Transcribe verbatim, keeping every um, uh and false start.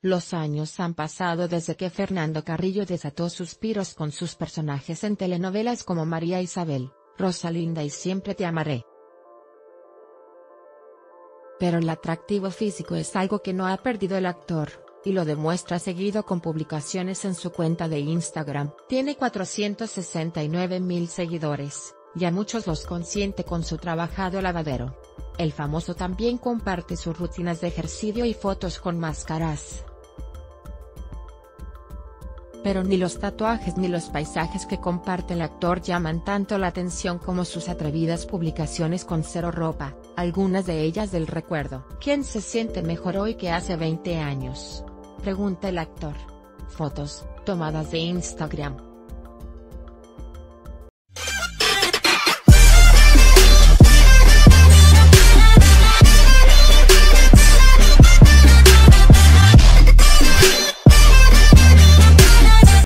Los años han pasado desde que Fernando Carrillo desató suspiros con sus personajes en telenovelas como María Isabel, Rosalinda y Siempre te amaré. Pero el atractivo físico es algo que no ha perdido el actor, y lo demuestra seguido con publicaciones en su cuenta de Instagram. Tiene cuatrocientos sesenta y nueve mil seguidores, y a muchos los consiente con su trabajado lavadero. El famoso también comparte sus rutinas de ejercicio y fotos con máscaras. Pero ni los tatuajes ni los paisajes que comparte el actor llaman tanto la atención como sus atrevidas publicaciones con cero ropa, algunas de ellas del recuerdo. ¿Quién se siente mejor hoy que hace veinte años?, pregunta el actor. Fotos, tomadas de Instagram.